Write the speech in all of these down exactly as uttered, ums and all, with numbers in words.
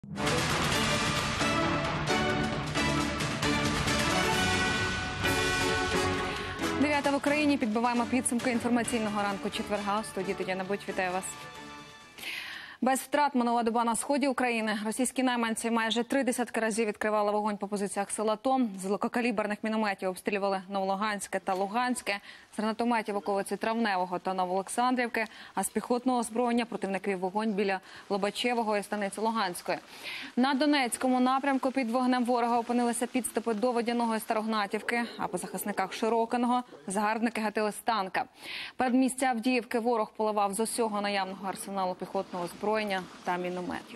дев'ята в Україні. Підбиваємо підсумки інформаційного ранку четверга. У студії Тетяна Будь, вітаю вас. Без втрат минула доба на сході України. Російські найманці майже три десятки разів відкривали вогонь по позиціях сил АТО. З великокаліберних мінометів обстрілювали Новолуганське та Луганське, з гранатометів околиці Травневого та Новоолександрівки, а з піхотного озброєння противник вів вогонь біля Лобачевого і станиці Луганської. На Донецькому напрямку під вогнем ворога опинилися підступи до Водяного і Старогнатівки, а по захисниках Широкиного загарбники гатили з танка. Передмістя Авдіївки ворог поливав з усього наявного арсеналу піхотного озброєння та мінометів.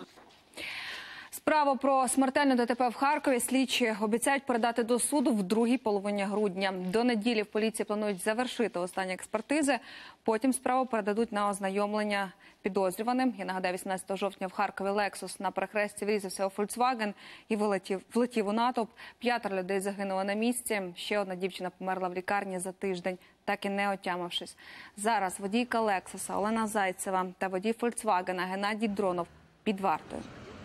Справу про смертельне ДТП в Харкові слідчі обіцяють передати до суду в другій половині грудня. До неділі в поліції планують завершити останні експертизи, потім справу передадуть на ознайомлення підозрюваним. Я нагадаю, вісімнадцятого жовтня в Харкові Lexus на перехресті врізався у Volkswagen і влетів, влетів у натовп. П'ятеро людей загинули на місці, ще одна дівчина померла в лікарні за тиждень, так і не отямившись. Зараз водійка Lexus Олена Зайцева та водій Volkswagen Геннадій Дронов під вартою.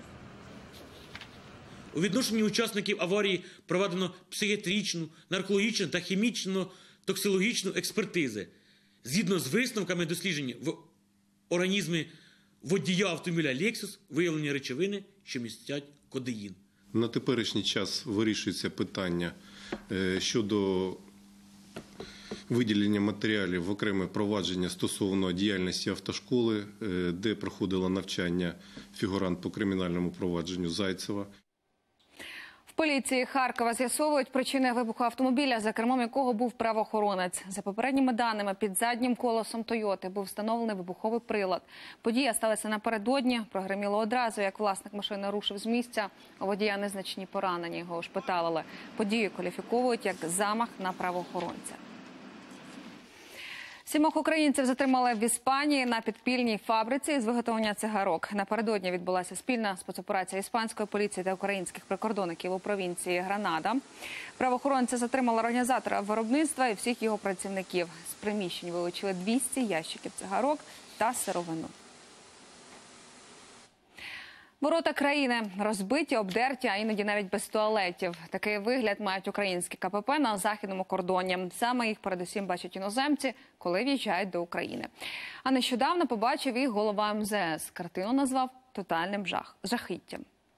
У відношенні учасників аварії проведено психіатричну, наркологічну та хімічно-токсикологічну експертизи. Згідно з висновками досліджень в організмі водія автомобіля Lexus виявлені речовини, що містять кодеїн. На теперішній час вирішується питання щодо виділення матеріалів в окреме провадження стосовно діяльності автошколи, де проходило навчання фігурант по кримінальному провадженню Зайцева. В поліції Харкова з'ясовують причини вибуху автомобіля, за кермом якого був правоохоронець. За попередніми даними, під заднім колесом «Тойоти» був встановлений вибуховий прилад. Подія сталася напередодні, прогриміло одразу, як власник машини рушив з місця. У водія незначні поранення, його ошпиталили. Подію кваліфіковують як замах на правоохоронця. Сімох українців затримали в Іспанії на підпільній фабриці з виготовлення цигарок. Напередодні відбулася спільна спецоперація іспанської поліції та українських прикордонників у провінції Гранада. Правоохоронці затримали організатора виробництва і всіх його працівників. З приміщень вилучили двісті ящиків цигарок та сировину. Ворота країни розбиті, обдерті, а іноді навіть без туалетів. Такий вигляд мають українські КПП на західному кордоні. Саме їх передусім бачать іноземці, коли в'їжджають до України. А нещодавно побачив їх голова ем зет ес. Картину назвав тотальним жах... жахіттям.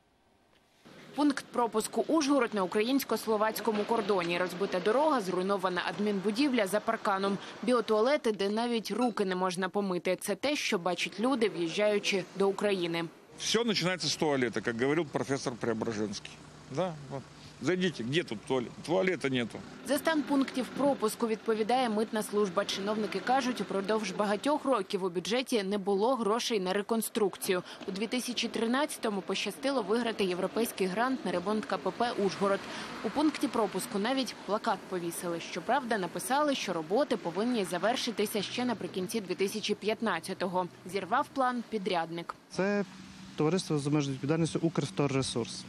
Пункт пропуску Ужгород на українсько-словацькому кордоні. Розбита дорога, зруйнована адмінбудівля за парканом. Біотуалети, де навіть руки не можна помити. Це те, що бачать люди, в'їжджаючи до України. Все начинается с туалета, как говорил профессор Преображенский. Да, вот. Зайдите, где тут туалет? Туалета нету. За стан пунктів пропуску відповідає митна служба. Чиновники кажуть, упродовж багатьох років у бюджеті не було грошей на реконструкцію. У дві тисячі тринадцятому пощастило виграти європейський грант на ремонт КПП «Ужгород». У пункті пропуску навіть плакат повісили. Щоправда, написали, що роботи повинні завершитися ще наприкінці дві тисячі п'ятнадцятого. Зірвав план підрядник. Це товариство з обмеженою відповідальністю «Укрсторресурс».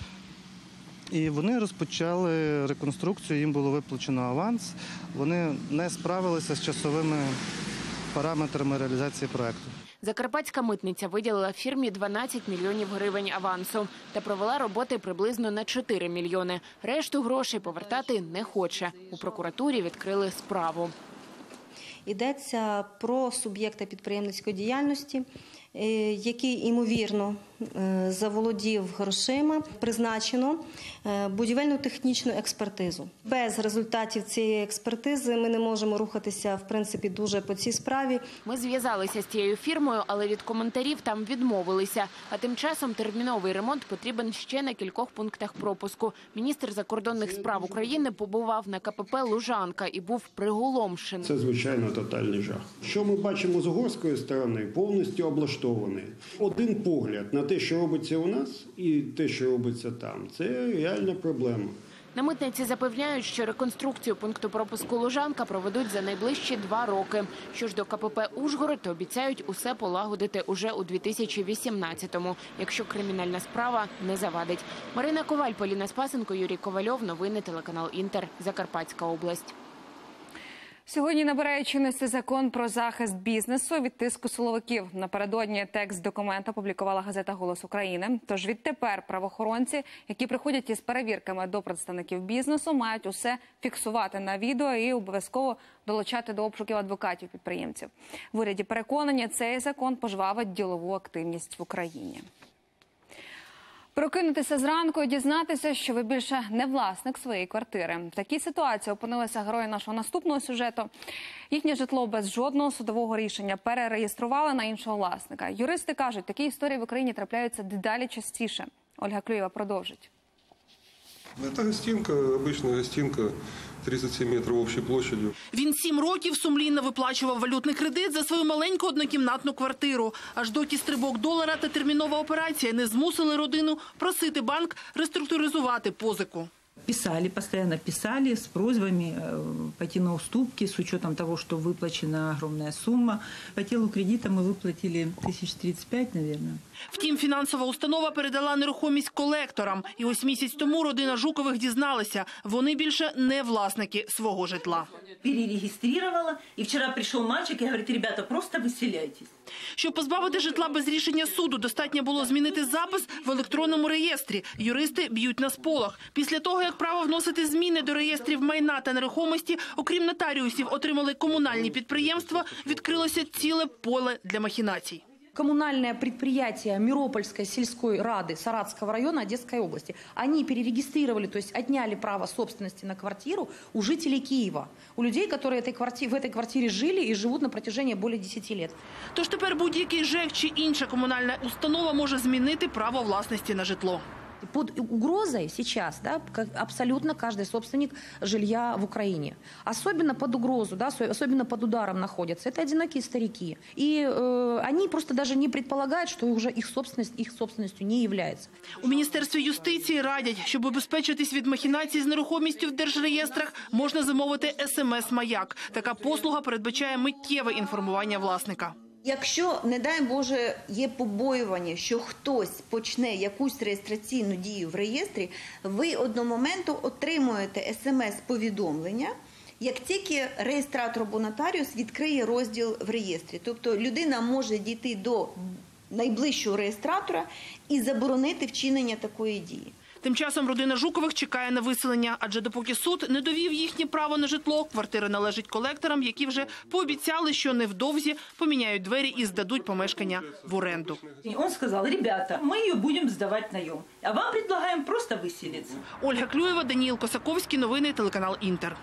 І вони розпочали реконструкцію, їм було виплачено аванс. Вони не справилися з часовими параметрами реалізації проєкту. Закарпатська митниця виділила фірмі дванадцять мільйонів гривень авансу та провела роботи приблизно на чотири мільйони. Решту грошей повертати не хоче. У прокуратурі відкрили справу. Йдеться про суб'єкта підприємницької діяльності, який, ймовірно, заволодів грошима. Призначено будівельно-технічну експертизу. Без результатів цієї експертизи ми не можемо рухатися, в принципі, дуже по цій справі. Ми зв'язалися з цією фірмою, але від коментарів там відмовилися. А тим часом терміновий ремонт потрібен ще на кількох пунктах пропуску. Міністр закордонних справ України побував на КПП «Лужанка» і був приголомшений. Це, звичайно, тотальний жах. Що ми бачимо з угорської сторони, повністю облаштований. Один погляд на те, що робиться у нас, і те, що робиться там, це реальна проблема. На митниці запевняють, що реконструкцію пункту пропуску «Лужанка» проведуть за найближчі два роки. Що ж до КПП «Ужгород», то обіцяють усе полагодити уже у дві тисячі вісімнадцятому, якщо кримінальна справа не завадить. Марина Коваль, Поліна Спасенко, Юрій Ковальов. Новини телеканал «Інтер», Закарпатська область. Сьогодні набирає чинності закон про захист бізнесу від тиску силовиків. Напередодні текст документа опублікувала газета «Голос України». Тож відтепер правоохоронці, які приходять із перевірками до представників бізнесу, мають усе фіксувати на відео і обов'язково долучати до обшуків адвокатів підприємців. В уряді переконані, цей закон пожвавить ділову активність в Україні. Прокинутися зранку і дізнатися, що ви більше не власник своєї квартири. В такій ситуації опинилися герої нашого наступного сюжету. Їхнє житло без жодного судового рішення перереєстрували на іншого власника. Юристи кажуть, такі історії в Україні трапляються дедалі частіше. Ольга Клюєва продовжить. Это гостинка, обычная гостинка, тридцать семь метров общей площадью. Він сім років сумлінно виплачував валютний кредит за свою маленьку однокімнатну квартиру. Аж доки стрибок долара та термінова операція не змусили родину просити банк реструктуризувати позику. Писали, постоянно писали с просьбами пойти на уступки с учетом того, что выплачена огромная сумма. По телу кредита мы выплатили тысяч тридцать пять, наверное. Втім, фінансова установа передала нерухомість колекторам. І ось місяць тому родина Жукових дізналася, вони більше не власники свого житла. Перерегистрировала, и вчера пришел мальчик и говорит: ребята, просто выселяйтесь. Щоб позбавити житла без рішення суду, достатньо було змінити запис в електронному реєстрі. Юристи б'ють на сполох. Після того, як право вносити зміни до реєстрів майна та нерухомості, окрім нотаріусів, отримали комунальні підприємства, відкрилося ціле поле для махінацій. Коммунальное предприятие Миропольской сельской рады Саратского района Одесской области. Они перерегистрировали, то есть отняли право собственности на квартиру у жителей Киева. У людей, которые этой квартире, в этой квартире жили и живут на протяжении более десяти лет. Тож тепер будь-який ЖЕК чи інша комунальна установа може змінити право власності на житло. Под угрозой сейчас, да, абсолютно каждый собственник жилья в Украине. Особенно под угрозу, да, особенно под ударом находятся. Это одинокие старики. И э, они просто даже не предполагают, что уже их собственность их собственностью не является. У Міністерстві юстиції радять, щоб убезпечитись від махінацій з нерухомістю в держреєстрах, можна замовити ес ем ес-маяк. Така послуга передбачає миттєве інформування власника. Якщо, не дай Боже, є побоювання, що хтось почне якусь реєстраційну дію в реєстрі, ви одного моменту отримуєте ес ем ес-повідомлення, як тільки реєстратор або нотаріус відкриє розділ в реєстрі. Тобто людина може дійти до найближчого реєстратора і заборонити вчинення такої дії. Тим часом родина Жукових чекає на виселення, адже допоки суд не довів їхнє право на житло, квартира належить колекторам, які вже пообіцяли, що невдовзі поміняють двері і здадуть помешкання в оренду. Он сказал: ребята, мы ее будем сдавать наем, а вам предлагаем просто выселиться. Ольга Клюєва, Даніїл Косаковський, новини, телеканал «Інтер».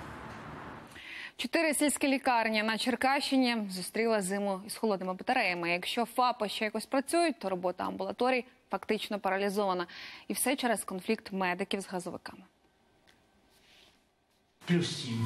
Чотири сільські лікарні на Черкащині зустріли зиму із холодними батареями. Якщо ФАПи ще якось працюють, то робота амбулаторій фактично паралізована. І все через конфлікт медиків з газовиками. Плюс сім.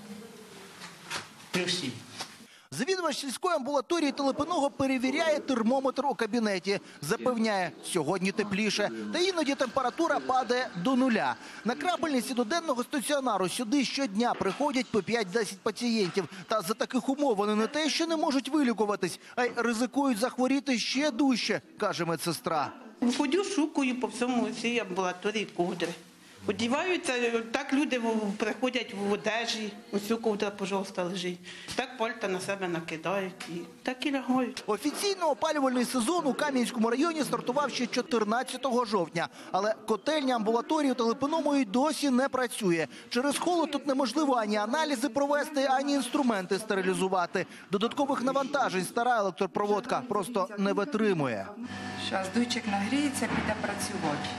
Плюс сім. Завідувач сільської амбулаторії Телепиного перевіряє термометр у кабінеті. Запевняє, сьогодні тепліше. Та іноді температура падає до нуля. На крапельниці до денного стаціонару сюди щодня приходять по п'ять-десять пацієнтів. Та за таких умов вони не те, що не можуть вилікуватись, а й ризикують захворіти ще дужче, каже медсестра. Ходю, шукаю по всьому цій амбулаторії ковдри. Одіваються, так люди приходять в одежі, ось ковдра, пожалуйста, лежить. Так пальта на себе накидають і так і лягають. Офіційно опалювальний сезон у Кам'янському районі стартував ще чотирнадцятого жовтня. Але котельня амбулаторії у Телепиному й досі не працює. Через холод тут неможливо ані аналізи провести, ані інструменти стерилізувати. Додаткових навантажень стара електропроводка просто не витримує. Зараз дуйчик нагріється, піде працювати.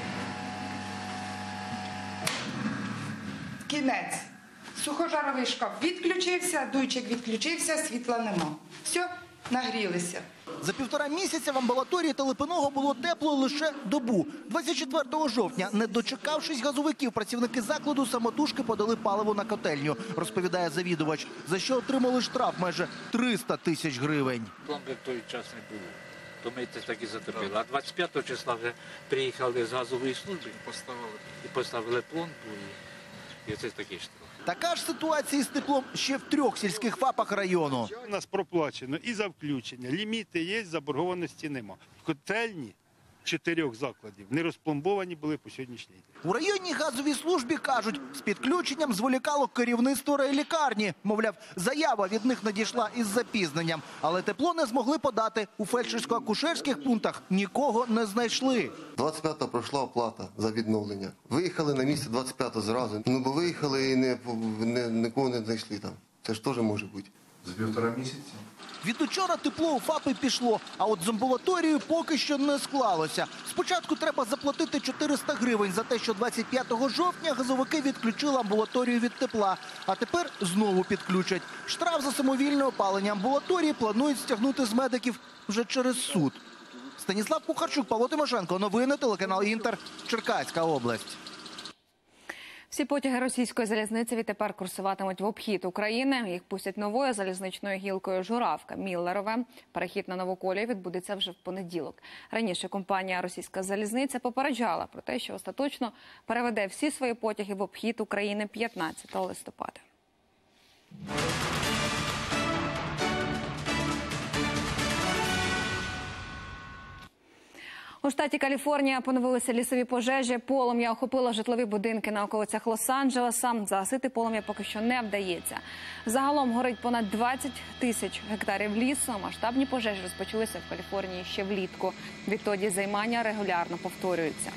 Кінець. Сухожаровий шкаф відключився, дуйчик відключився, світла нема. Все, нагрілися. За півтора місяця в амбулаторії Телепиного було тепло лише добу. двадцять четвертого жовтня, не дочекавшись газовиків, працівники закладу самотужки подали паливо на котельню, розповідає завідувач, за що отримали штраф майже триста тисяч гривень. Пломби в той час не було. То ми це так і затерпіли. А двадцять п'ятого числа вже приїхали з газової служби і поставили пломбу. І це такий штраф. Така ж ситуація з теплом ще в трьох сільських ФАПах району. У нас проплачено і за включення. Ліміти є, заборгованості нема. В котельні чотирьох закладів не розпломбовані були по сьогоднішній день. У районній газовій службі кажуть, з підключенням зволікало керівництво райлікарні. Мовляв, заява від них надійшла із запізненням. Але тепло не змогли подати. У фельдшерсько-акушерських пунктах нікого не знайшли. двадцять п'ятого пройшла оплата за відновлення. Виїхали на місце двадцять п'ятого зразу. Ну, бо виїхали і не, не, нікого не знайшли там. Це ж теж може бути. За півтора місяці? Від учора тепло у ФАПи пішло, а от з амбулаторією поки що не склалося. Спочатку треба заплатити чотириста гривень за те, що двадцять п'ятого жовтня газовики відключили амбулаторію від тепла, а тепер знову підключать. Штраф за самовільне опалення амбулаторії планують стягнути з медиків вже через суд. Станіслав Кухарчук, Павло Тимошенко. Новини, телеканал «Інтер», Черкаська область. Всі потяги російської залізниці відтепер курсуватимуть в обхід України. Їх пустять новою залізничною гілкою Журавка-Міллерове. Перехід на нову колію відбудеться вже в понеділок. Раніше компанія «Російська залізниця» попереджала про те, що остаточно переведе всі свої потяги в обхід України п'ятнадцятого листопада. У штаті Каліфорнія поновилися лісові пожежі. Полум'я охопило житлові будинки на околицях Лос-Анджелеса. Загасити полум'я поки що не вдається. Загалом горить понад двадцять тисяч гектарів лісу. Масштабні пожежі розпочалися в Каліфорнії ще влітку. Відтоді займання регулярно повторюються.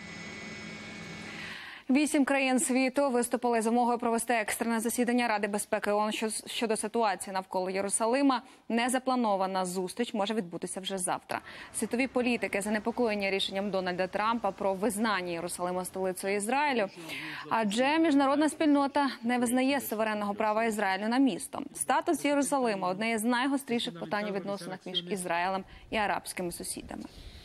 Вісім країн світу виступили з вимогою провести екстрене засідання Ради безпеки ООН щодо ситуації навколо Єрусалима. Незапланована зустріч може відбутися вже завтра. Світові політики занепокоєні рішенням Дональда Трампа про визнання Єрусалима столицею Ізраїлю. Адже міжнародна спільнота не визнає суверенного права Ізраїлю на місто. Статус Єрусалима – одне із найгостріших питань у відносинах між Ізраїлем і арабськими сусідами.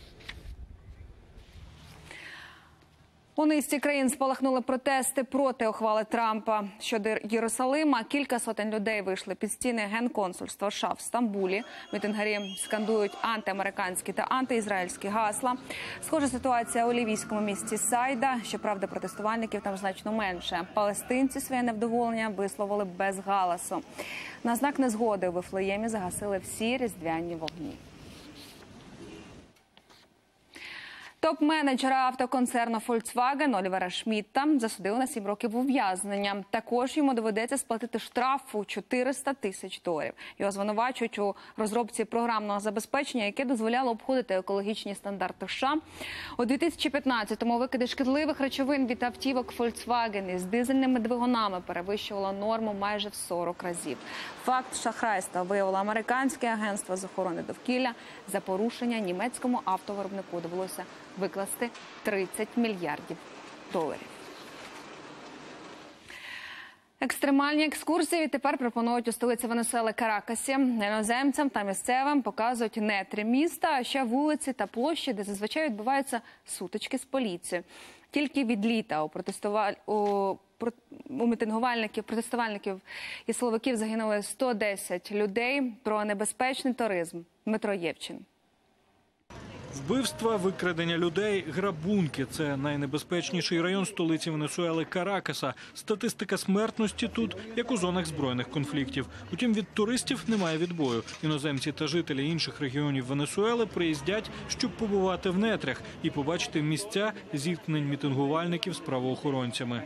У низці країн спалахнули протести проти ухвали Трампа щодо Єрусалима. Кілька сотень людей вийшли під стіни генконсульства США в Стамбулі. Мітингарі скандують антиамериканські та антиізраїльські гасла. Схожа ситуація у лівійському місті Сайда. Щоправда, протестувальників там значно менше. Палестинці своє невдоволення висловили без галасу. На знак незгоди у Вифлеємі загасили всі різдвяні вогні. Топ-менеджера автоконцерну Volkswagen Олівера Шмідта засудили на сім років ув'язнення. Також йому доведеться сплатити штраф у чотириста тисяч доларів. Його звинувачують у розробці програмного забезпечення, яке дозволяло обходити екологічні стандарти США. У дві тисячі п'ятнадцятому викиди шкідливих речовин від автівок Volkswagen із дизельними двигунами перевищувало норму майже в сорок разів. Факт шахрайства виявило американське агентство з охорони довкілля. За порушення німецькому автовиробнику довелося викласти тридцять мільярдів доларів. Екстремальні екскурсії тепер пропонують у столиці Венесуели Каракасі. Іноземцям та місцевим показують нетрі міста, а ще вулиці та площі, де зазвичай відбуваються сутички з поліцією. Тільки від літа у, протестуваль... у... у мітингувальників, протестувальників і силовиків загинули сто десять людей. Про небезпечний туризм. Дмитро Євчин. Вбивства, викрадення людей, грабунки – це найнебезпечніший район столиці Венесуели Каракаса. Статистика смертності тут, як у зонах збройних конфліктів. Утім, від туристів немає відбою. Іноземці та жителі інших регіонів Венесуели приїздять, щоб побувати в нетрях і побачити місця зіткнень мітингувальників з правоохоронцями.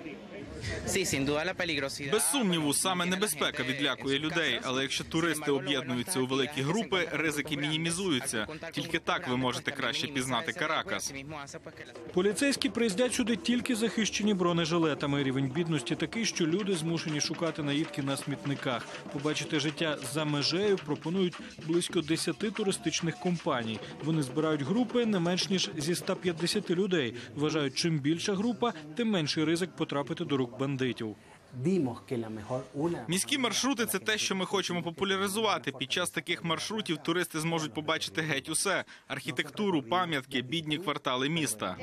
Без сумніву, саме небезпека відлякує людей, але якщо туристи об'єднуються у великі групи, ризики мінімізуються. Тільки так ви можете краще пізнати Каракас. Поліцейські приїздять сюди тільки захищені бронежилетами. Рівень бідності такий, що люди змушені шукати наїдки на смітниках. Побачити життя за межею пропонують близько десяти туристичних компаній. Вони збирають групи не менш ніж зі ста п'ятдесяти людей. Вважають, чим більша група, тим менший ризик потрапити до рук бандитів. Міські маршрути – це те, що ми хочемо популяризувати. Під час таких маршрутів туристи зможуть побачити геть усе – архітектуру, пам'ятки, бідні квартали міста.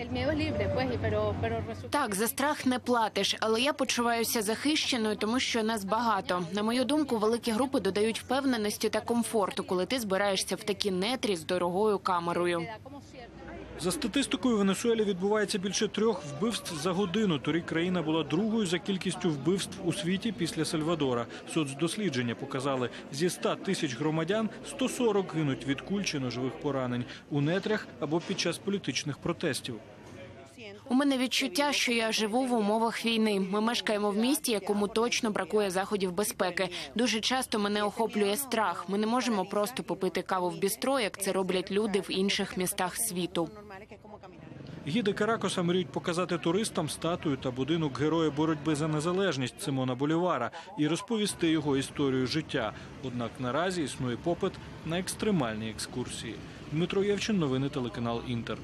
Так, за страх не платиш, але я почуваюся захищеною, тому що нас багато. На мою думку, великі групи додають впевненості та комфорту, коли ти збираєшся в такі нетрі з дорогою камерою. За статистикою, в Венесуелі відбувається більше трьох вбивств за годину. Торік країна була другою за кількістю вбивств у світі після Сальвадора. Соцдослідження показали, зі ста тисяч громадян сто сорок гинуть від куль чи ножових поранень у нетрях або під час політичних протестів. У мене відчуття, що я живу в умовах війни. Ми мешкаємо в місті, якому точно бракує заходів безпеки. Дуже часто мене охоплює страх. Ми не можемо просто попити каву в бістро, як це роблять люди в інших містах світу. Гіди Каракоса мріють показати туристам статую та будинок героя боротьби за незалежність Симона Болівара і розповісти його історію життя. Однак наразі існує попит на екстремальні екскурсії. Дмитро Євчин, новини телеканал «Інтер».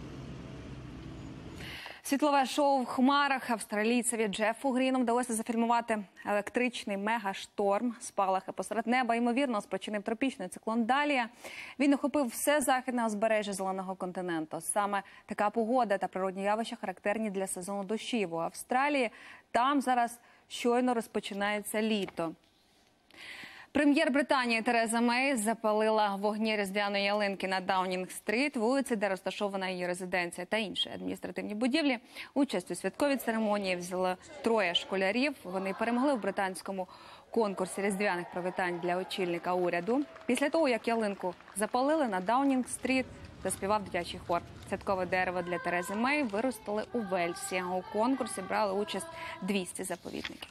Світлове шоу в хмарах. Австралійцеві Джеффу Гріну вдалося зафільмувати електричний мегашторм. Спалахи посеред неба, ймовірно, спричинив тропічний циклон Далія. Він охопив все західне узбережжя Зеленого континенту. Саме така погода та природні явища характерні для сезону дощів у Австралії. Там зараз щойно розпочинається літо. Прем'єр Британії Тереза Мей запалила вогні різдвяної ялинки на Даунінг-стріт, вулиці, де розташована її резиденція та інші адміністративні будівлі. Участь у святковій церемонії взяли троє школярів. Вони перемогли в британському конкурсі різдвяних привітань для очільника уряду. Після того, як ялинку запалили, на Даунінг-стріт заспівав дитячий хор. Святкове дерево для Терези Мей виростили у Вельсі. У конкурсі брали участь двісті заповідників.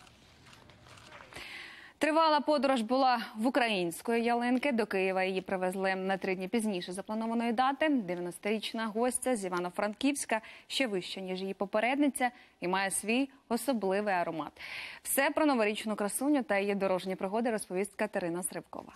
Тривала подорож була в української ялинки. До Києва її привезли на три дні пізніше запланованої дати. дев'яносторічна гостя з Івано-Франківська ще вища, ніж її попередниця, і має свій особливий аромат. Все про новорічну красуню та її дорожні пригоди розповість Катерина Сривкова.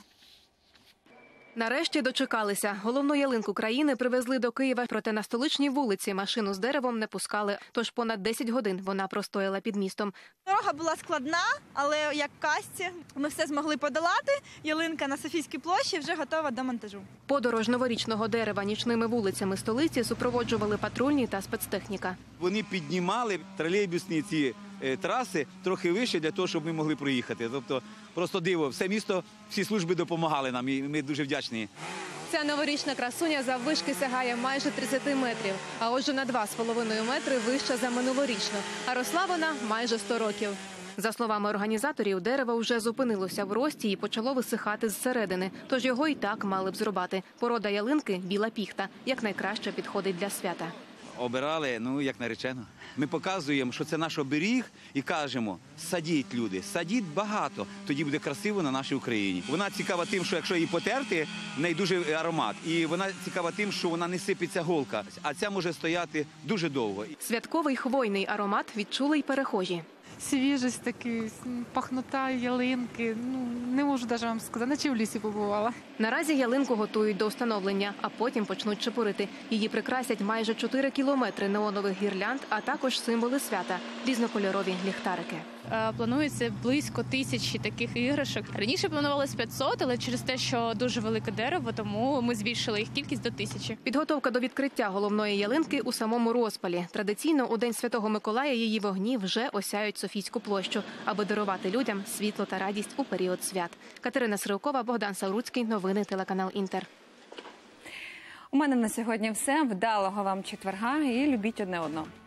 Нарешті дочекалися. Головну ялинку країни привезли до Києва, проте на столичній вулиці машину з деревом не пускали. Тож понад десять годин вона простояла під містом. Дорога була складна, але як в казці ми все змогли подолати. Ялинка на Софійській площі вже готова до монтажу. Подорож новорічного дерева нічними вулицями столиці супроводжували патрульні та спецтехніка. Вони піднімали тролейбусні ці траси трохи вище для того, щоб ми могли проїхати. Тобто просто диво, все місто, всі служби допомагали нам і ми дуже вдячні. Ця новорічна красуня заввишки сягає майже тридцять метрів, а отже на два з половиною метри вища за минулорічну. А росла вона майже сто років. За словами організаторів, дерево вже зупинилося в рості і почало висихати зсередини, тож його і так мали б зрубати. Порода ялинки – біла піхта, як найкраще підходить для свята. Обирали, ну, як наречено. Ми показуємо, що це наш оберіг і кажемо, садіть, люди, садіть багато, тоді буде красиво на нашій Україні. Вона цікава тим, що якщо її потерти, в неї дуже аромат. І вона цікава тим, що вона не сипеться голка, а ця може стояти дуже довго. Святковий хвойний аромат відчули й перехожі. Свіжість такий, пахнота ялинки, ну, не можу навіть вам сказати, наче в лісі побувала. Наразі ялинку готують до встановлення, а потім почнуть чепурити. Її прикрасять майже чотири кілометри неонових гірлянд, а також символи свята – різнокольорові ліхтарики. Планується близько тисячі таких іграшок. Раніше планувалось п'ятсот, але через те, що дуже велике дерево, тому ми збільшили їх кількість до тисячі. Підготовка до відкриття головної ялинки у самому розпалі. Традиційно у День Святого Миколая її вогні вже осяють Софійську площу, аби дарувати людям світло та радість у період свят. Катерина Сривкова, Богдан Савруцький. Новини телеканал «Інтер». У мене на сьогодні все. Вдалого вам четверга і любіть одне одного.